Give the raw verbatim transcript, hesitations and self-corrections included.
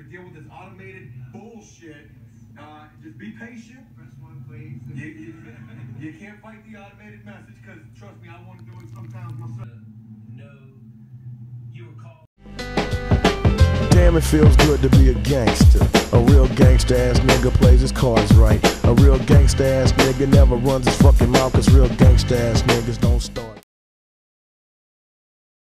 deal with this automated bullshit. Uh, just be patient. Press one, please. You, you, you can't fight the automated message because, trust me, I want to do it sometimes myself. No, you were called. Damn, it feels good to be a gangster. A real gangster ass nigga plays his cards right. A real gangster ass nigga never runs his fucking mouth, cause real gangster ass niggas don't start.